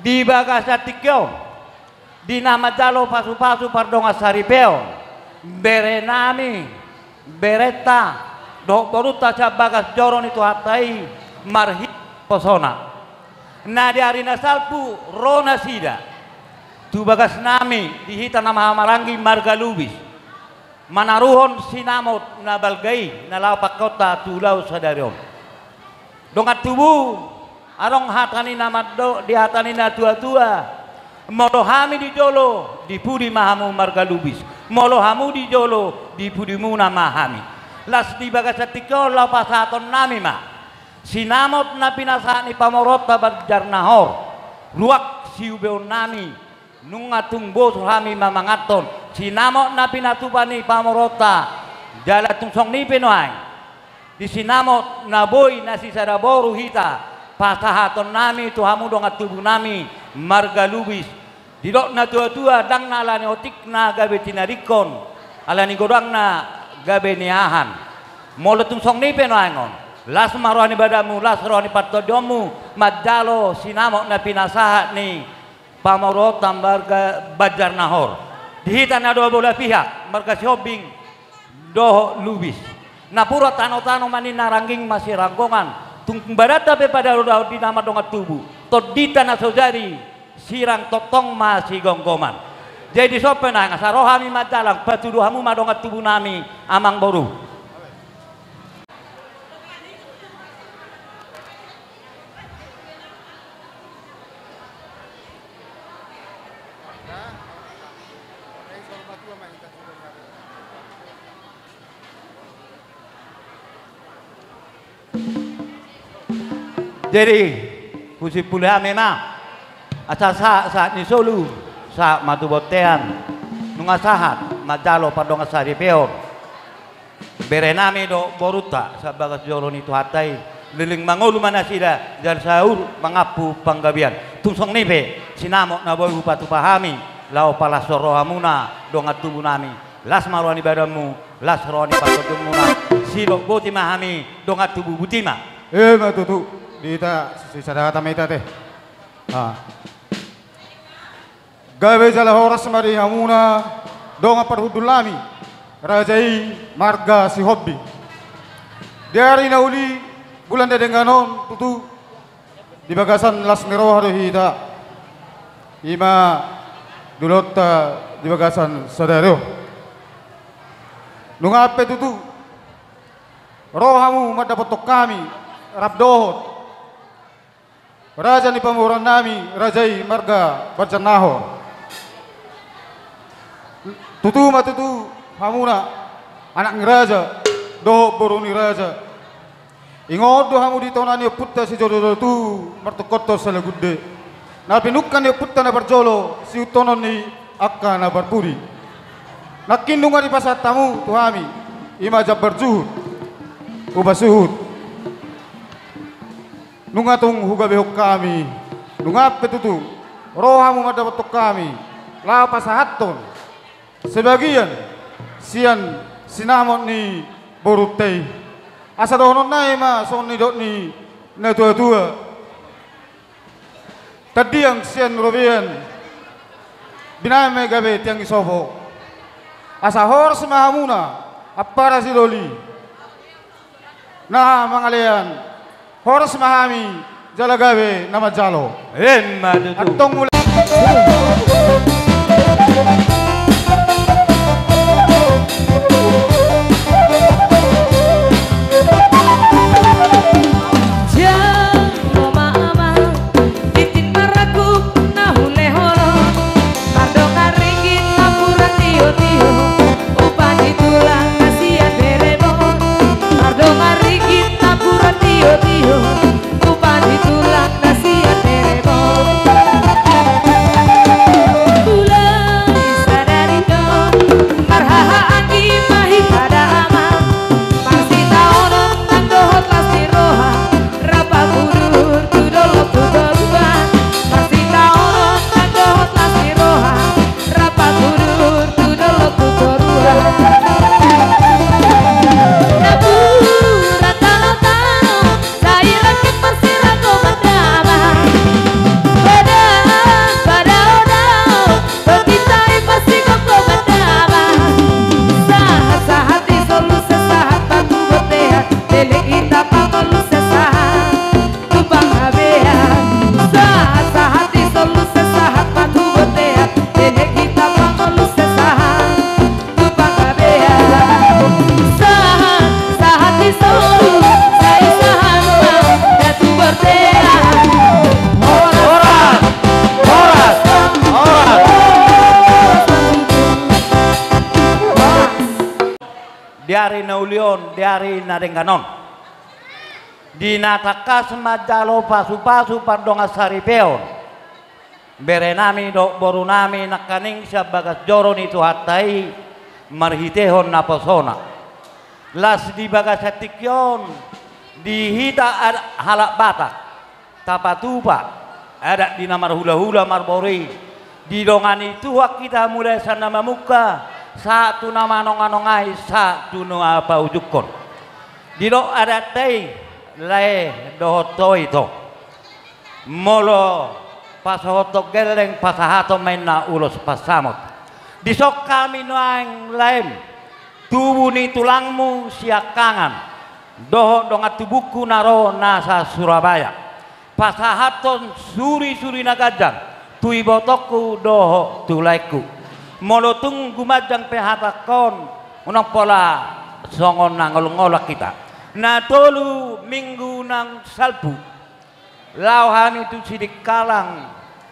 di bagasa tikyo di nama jalo pasu-pasu pardonga saripeo berenami bereta do boruta sa bagas joron itu hatai marhi posona na di arina salpu rona sida tu bagas nami dihita nama marangi marga lubis manaruhon sinamot na balgai na lapak kota tulau sadarion dongat tubuh arong hatani nama do di hatani na tua-tua molohamu di jolo di pudi mahamu marga lubis molohamu di jolo di pudimu na mahami las di bagasa tikyo lapasaton nami ma sinamot na pinasani pamorota barjarnahor ruak siubeon nami nungatung bos hami mamangaton sinamot na pinatupani pamorota jala tungsong ni pinoy di sinamot na boy na si saraboru hita pasahaton nami tuhamu dongat tubuh nami marga lubis didok na tua-tua dang na alani otik na gabe tinarikon alani godang na gabe niahan molo tungsong ni penoangon las marwani badamu las rohani patodomu madalo sinamok na pinasahat ni pamorota marga Banjarnahor dihita na dua bola pihak marga Siobing doho lubis na pura tano-tano manin narangging masih ranggongan tung barata pe pada roda di nama dongat tubuh todita na saudari sirang totong masih gonggoman jadi sopena ngasarohami madalang patuduhamu madongat tubuh nami amang boru jadi pusi pulih memang asa saat ni solu saat matu botean nungasahat majalo padonga saripeo berenami do boruta sa bagas joron itu hatai liling mangulu manasida jar saur mangapu panggabian tungsong nipe sinamok na boy upatu pahami lau palas sorohamuna dongat tubuh nami las marwani badamu las rohani patodumuna silok boti mahami dongat tubuh butima matutu dita si sadata meta teh gawe jala horas mari hamuna donga parhudulami rajai marga si hobbi dari nauli bulan dedenganon tutu di bagasan las nero hado hita ima dulota di bagasan sadaro nungape tutu rohamu madapotok kami rabdohot raja ni pamuran nami rajai marga Banjarnahor tutu matutu hamuna anak ngeraja doho boroni raja ingod do hamu ditonani putta si jodoh tu martokoto salagudde na pinukan ni putta na barjolo si utonon ni akka na barpuri nakindungan di pasat tamu tuhami ima jabbar juhud ubasuhud nungatung hugabehok kami nungap petutu rohamu madapatok kami lapa sahaton sebagian sian sinamon ni borutei asa dohonon nai ma son ni dot ni na tua-tua tadi yang sian robian biname gabe tiang isobo asa hor semahamuna apara sidoli nah mangalian horas mahami jalagawe nama jalo atong mulai Saya ulion dari nadenganon. Dinatakas majalo pasu-pasu pardonga saripeon. Bere nami dok boru nami nakaning siya bagas joron itu hatai marhitehon naposona. Las di bagas hatikyon dihita halak batak tapatupa ada di namar hula-hula marbori di dongan itu kita mulai sana mamuka satu nama nonganongai satu no apa ujukon di do ada tei le dohoto itu molo pasahoto geleng pasahato maina ulos pasamot disok kami noang lem tubuh ni tulangmu siakangan doho dongat tubuhku naro nasa Surabaya pasahaton suri-suri nagajang tui botokku doho tulaiku molotung gumajang pehatakon unang pola songon nangol-ngolak kita na tolu minggu nang salpu lau hami tu sidik kalang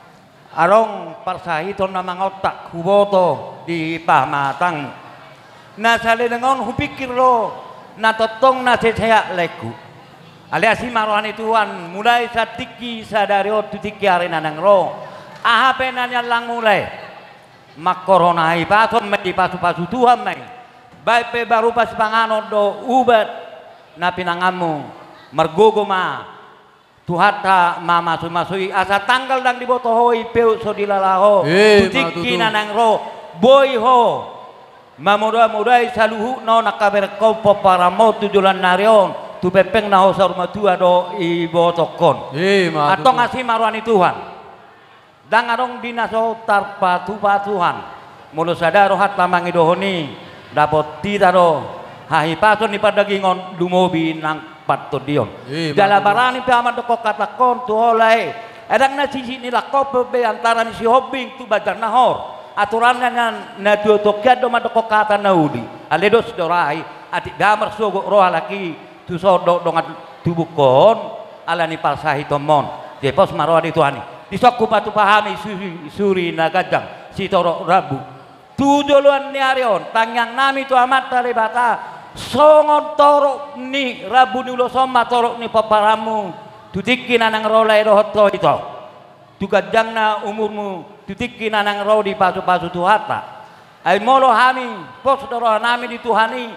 arong parsahiton na mangotak huboto di pamatang na salinangon hupikir lo na totong na saya leku alias si marwani tuan mulai satiki sadari tutiki arena nang ro ahape nanya lang mulai mak corona hi pason di pasu-pasu Tuhan mai baik pe baru pas pangano do ubat na pinangamu mergogo ma tuhata mama masui asa tanggal dang dibotohoi peu so dilalaho tutiki nang ro boy ho mamuda-mudai saluhu no nakaber kopo para mau tujulan narion tu pepeng na hosar matua do ibo tokon atau ngasih marwani Tuhan dang arong dinaso tarpa tupa Tuhan mulu sadaro hat lamangi dohoni dapot titaro hahi pason ni padagingon dumobi nang patto dion dala barani pe amat doko katakon tu olai edang na sisi ni lakop be antara ni si hobing tu bajar nahor aturannya na dua tokiat do madoko kata naudi aledos dorai atik damar sogok roh laki tu sodok dongat tubukon ala ni palsahi tomon je pos marwadi tuani disokku batu pahami suri nagajang si toro rabu tu doluan ni arion tangyang nami tu amat tari bata songon torok ni rabu ni ulo soma torok ni paparamu tutikin anang rolai rohoto itu tu gajang na umurmu tutikin anang roh di pasu-pasu tuhata ay molo hami pos doro nami di tuhani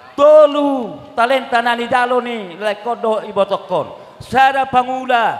tolu talenta nani dalo ni lekodo ibotokon sada pangula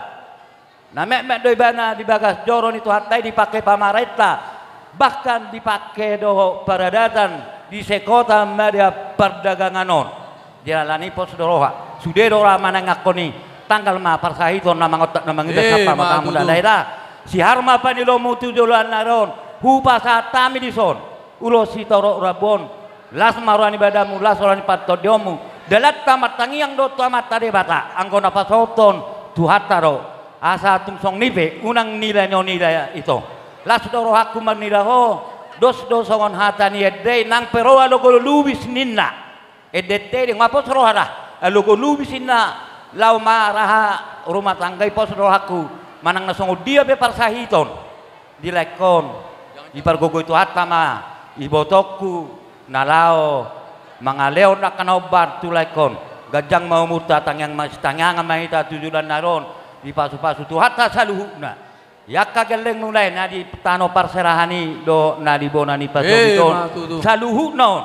na mek doi bana di bagas joron itu hatai dipakai pamareta bahkan dipakai doho paradatan di sekota media perdaganganon jalalani pos doroha sude dora mana ngakoni tanggal ma parsahiton nama ngotak nama ngida sapa makamu daerah si harma panilo mutu doluan naron hupa satami dison ulo si toro rabon las marwani badamu las orani patodiomu dalat tamat tangiang do tamat tade bata anggona pasoton tuhataro asa tumsong nipe unang nilai nilai itu las doro haku manilaho dos songon hatani edde nang peroa logo lubis ninna edete ngapos rohara logo lubis ninna lau maraha rumah tangga pos rohaku manang nasongo dia be parsahiton dilekon di pargogo itu hatama ibotokku nalao mangaleo na kanobar tulekon gajang mau murta tangyang mas tangyang mahita tujulan naron di pasu-pasu tu hatta saluhuna yakka geleng mulai na di tano parserahani do na di bonani pasogiton saluhu non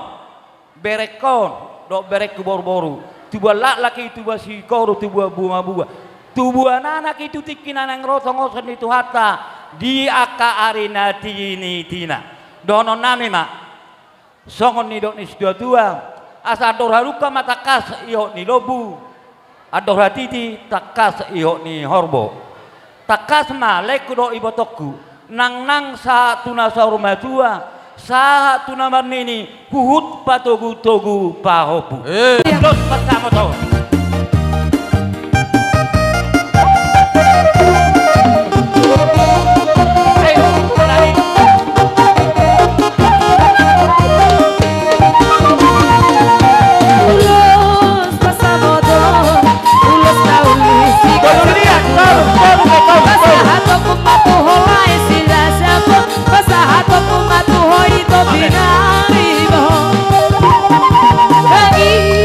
berekon do berek boru-boru tubuh laki tubuh sikoru tubuh bunga-bunga tubuh anak itu tikinan yang rosong-rosong itu hatta di aka arina tini tina dono nami mak songon ni dok ni dua asa ador haruka mata kas iyo ni lobu ador hatiti takas iyo ni horbo takas ma lekudo ibotokku nang sa tuna saurma tua sa tuna marnini huhut patogu togu pahopu los pasamo to Binari bohong,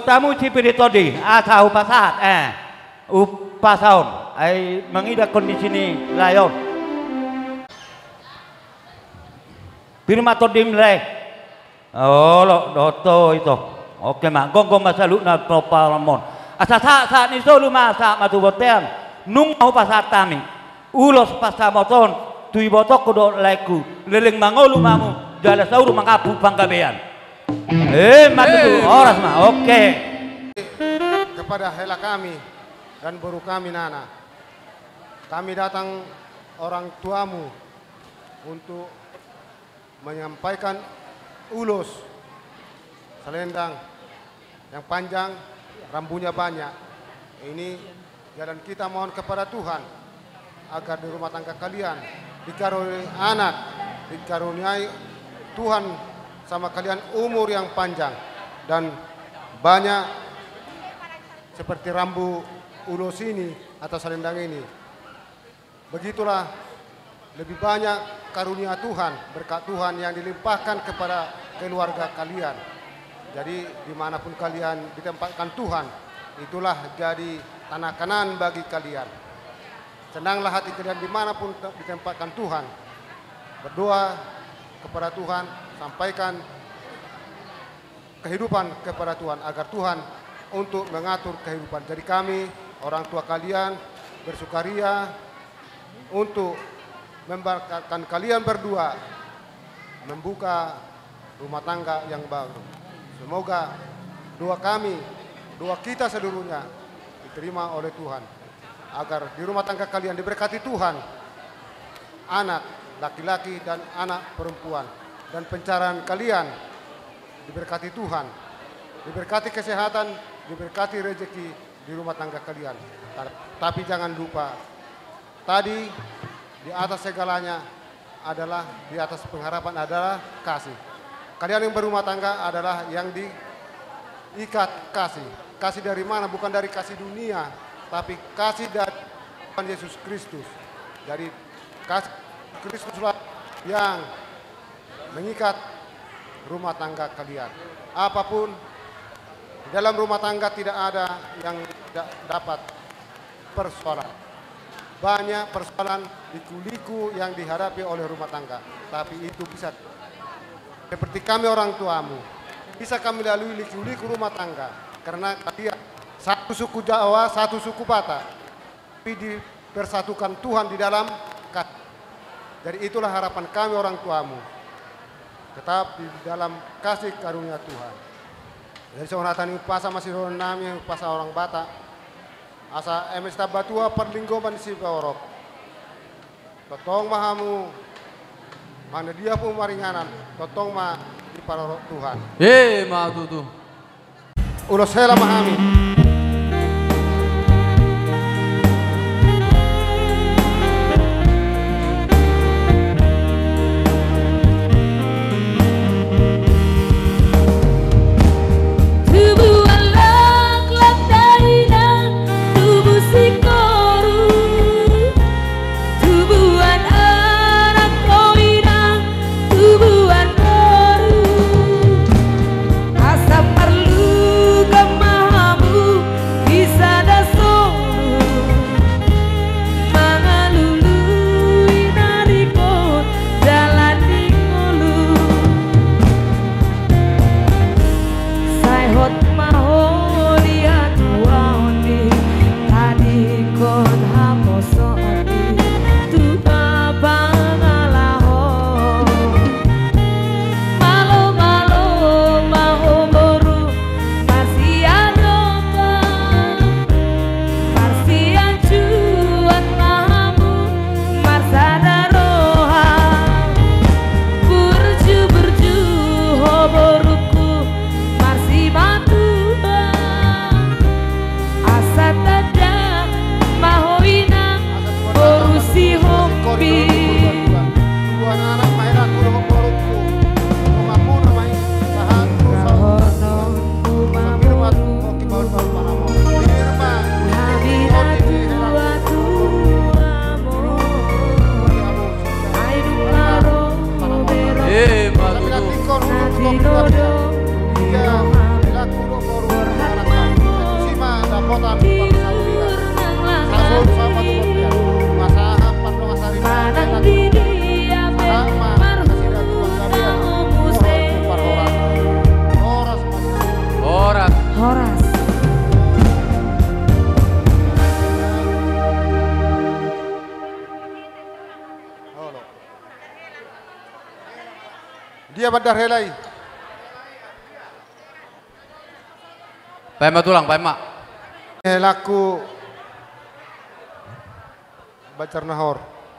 bertamu cipiritodi asa upasat upasaon ay mangida kondisi ni layon firma todim le lo doto itu oke mak gong masalu na propalamon asa sa ni solu masa matu botean nung upasat tami ulos pasamoton tui botok kudo leku leleng mangolu mamu jala sauru mangapu panggabean matu oras mah oke. Kepada hela kami dan baru kami Nana, kami datang orang tuamu untuk menyampaikan ulos selendang yang panjang, rambunya banyak. Ini dan kita mohon kepada Tuhan agar di rumah tangga kalian dikaruniai anak, dikaruniai Tuhan sama kalian umur yang panjang dan banyak seperti rambu ulos ini atau selendang ini. Begitulah lebih banyak karunia Tuhan, berkat Tuhan yang dilimpahkan kepada keluarga kalian. Jadi dimanapun kalian ditempatkan Tuhan, itulah jadi tanah Kanaan bagi kalian. Senanglah hati kalian dimanapun ditempatkan Tuhan. Berdoa kepada Tuhan, sampaikan kehidupan kepada Tuhan agar Tuhan untuk mengatur kehidupan. Jadi kami orang tua kalian bersukaria untuk memberkatkan kalian berdua membuka rumah tangga yang baru. Semoga doa kami, doa kita seluruhnya diterima oleh Tuhan agar di rumah tangga kalian diberkati Tuhan, anak laki-laki dan anak perempuan, dan pencarian kalian diberkati Tuhan, diberkati kesehatan, diberkati rezeki di rumah tangga kalian. Tapi jangan lupa, tadi di atas segalanya adalah, di atas pengharapan adalah kasih. Kalian yang berumah tangga adalah yang diikat kasih. Kasih dari mana? Bukan dari kasih dunia, tapi kasih dari Tuhan Yesus Kristus. Jadi kasih Kristuslah yang mengikat rumah tangga kalian. Apapun di dalam rumah tangga tidak ada yang tidak dapat persoalan. Banyak persoalan liku-liku yang dihadapi oleh rumah tangga. Tapi itu bisa seperti kami orang tuamu, bisa kami lalui liku-liku rumah tangga karena kalian satu suku Jawa, satu suku Batak, tapi dipersatukan Tuhan di dalam kasih. Jadi itulah harapan kami orang tuamu, tetap di dalam kasih karunia Tuhan. Jadi seorang pasa masih orang nami pasa orang Batak, asa emes tabatua perlinggoman si borok. Totong mahamu, mana dia pun maringanan, totong mah di parorok Tuhan. Ma tutu. Ulos hela mahami. Iya, Dia badar helai. Paima tulang, paima. Helaku bacar nahor.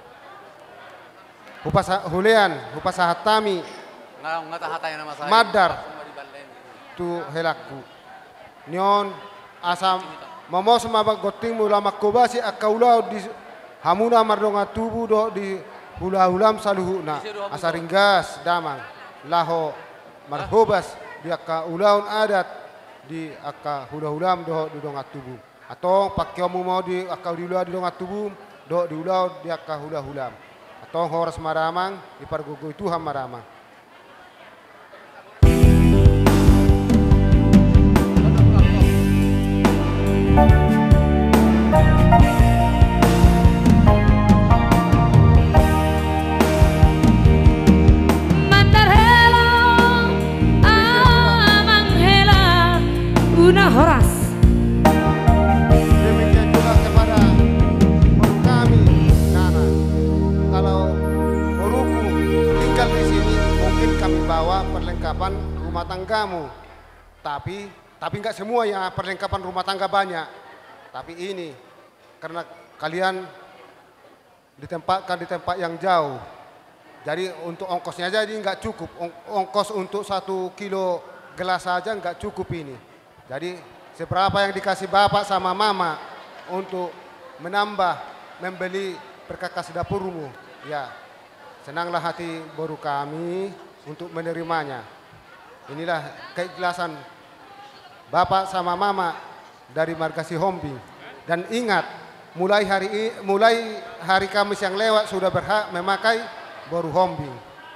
Hulean, hupasa hatami. Ngata hatay nama saya. Madar. Tu helaku. Nyon asam mamo semabak goting mula makobasi akaulau di hamuna mardonga tubuh do di hula-hulam saluhuna asaringgas damang laho marhobas di akaulaun adat di aka hula-hulam do di donga tubuh atau pakyomu mau di akau di di donga tubuh do di ulau di aka hula-hulam atau horas maramang di pargogo itu ham maramang. Horas. Demikian juga kepada baru kami, Nana. Kalau baruku tinggal di sini, mungkin kami bawa perlengkapan rumah tanggamu. Tapi nggak semua ya perlengkapan rumah tangga banyak. Tapi ini karena kalian ditempatkan di tempat yang jauh. Jadi untuk ongkosnya jadi nggak cukup. Ongkos untuk 1 kilo gelas saja nggak cukup ini. Jadi seberapa yang dikasih bapak sama mama untuk menambah membeli perkakas dapurmu, ya senanglah hati baru kami untuk menerimanya. Inilah keikhlasan bapak sama mama dari Marga Sihombing. Dan ingat, mulai hari Kamis yang lewat sudah berhak memakai boru hombing.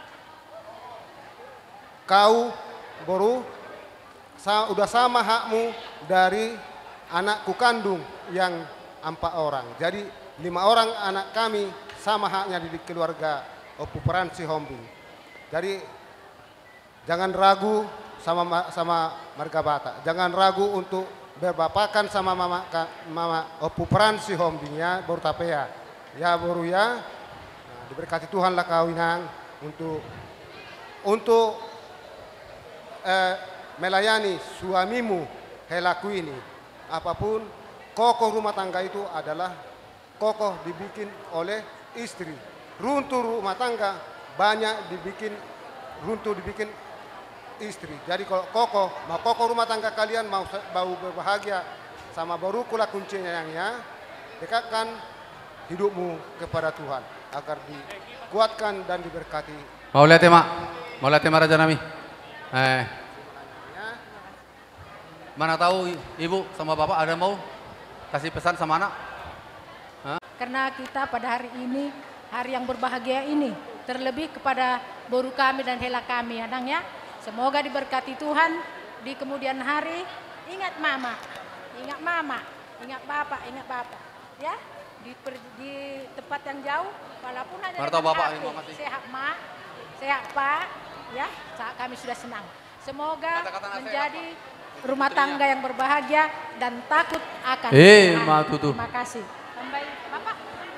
Kau boru udah sama hakmu dari anakku kandung yang 4 orang. Jadi 5 orang anak kami sama haknya di keluarga Opuperan Sihombing. Jadi jangan ragu sama Marga Batak. Jangan ragu untuk berbapakan sama mama Opuperan Sihombing ya, baru tapea. Ya baru ya. Nah, diberkati Tuhanlah kawinang untuk melayani suamimu helaku ini. Apapun kokoh rumah tangga itu adalah kokoh dibikin oleh istri. Runtuh rumah tangga banyak dibikin istri. Jadi kalau kokoh rumah tangga kalian mau berbahagia sama baru kula kuncinya yang dekatkan hidupmu kepada Tuhan agar dikuatkan dan diberkati. Mau lihat ya, Mak? Mau lihat ya Raja Nami? Mana tahu ibu sama bapak ada mau kasih pesan sama anak? Karena kita pada hari ini, hari yang berbahagia ini, terlebih kepada boru kami dan hela kami, Adang ya. Semoga diberkati Tuhan di kemudian hari. Ingat mama, ingat bapak, ya. Di tempat yang jauh, walaupun hanya sehat mak, sehat pak, ya. Kami sudah senang. Semoga menjadi rumah tangga yang berbahagia dan takut akan Tuhan. Terima kasih. Sampai Bapak.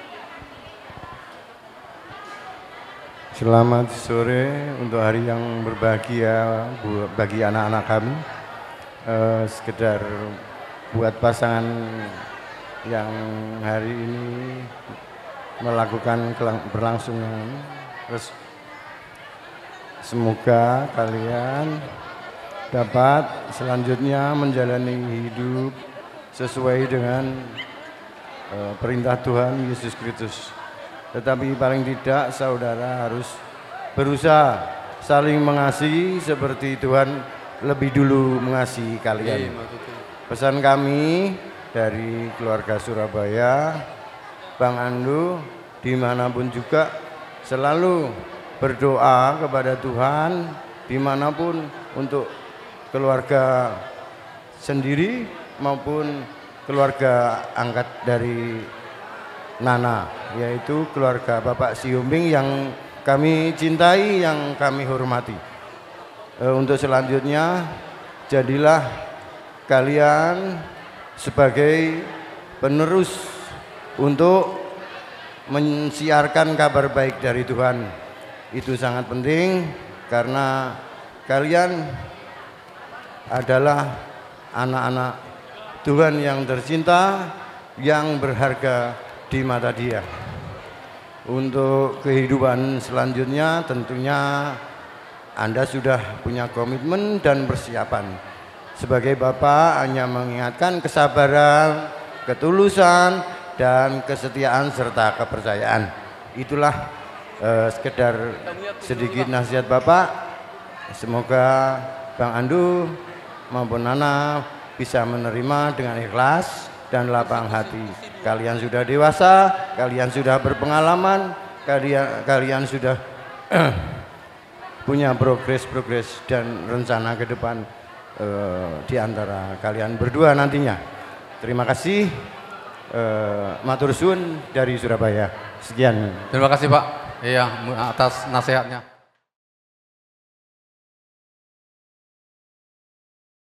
Selamat sore untuk hari yang berbahagia bagi anak-anak kami. Sekedar buat pasangan yang hari ini melakukan berlangsungan. Terus semoga kalian dapat selanjutnya menjalani hidup sesuai dengan perintah Tuhan Yesus Kristus. Tetapi paling tidak saudara harus berusaha saling mengasihi seperti Tuhan lebih dulu mengasihi kalian. Pesan kami dari keluarga Surabaya, Bang Andu, dimanapun juga selalu berdoa kepada Tuhan dimanapun untuk keluarga sendiri maupun keluarga angkat dari Nana, yaitu keluarga Bapak Sihombing yang kami cintai, yang kami hormati. Untuk selanjutnya, jadilah kalian sebagai penerus untuk mensiarkan kabar baik dari Tuhan. Itu sangat penting. karena kalian adalah anak-anak Tuhan yang tercinta, yang berharga di mata Dia. Untuk kehidupan selanjutnya tentunya Anda sudah punya komitmen dan persiapan. Sebagai Bapak hanya mengingatkan kesabaran, ketulusan, dan kesetiaan serta kepercayaan. Itulah sekedar sedikit nasihat Bapak. Semoga Bang Andu maupun Nana bisa menerima dengan ikhlas dan lapang hati. Kalian sudah dewasa, kalian sudah berpengalaman, kalian sudah punya progres dan rencana ke depan di antara kalian berdua nantinya. Terima kasih. Matur suwun dari Surabaya. Sekian. Terima kasih Pak. Iya, atas nasihatnya.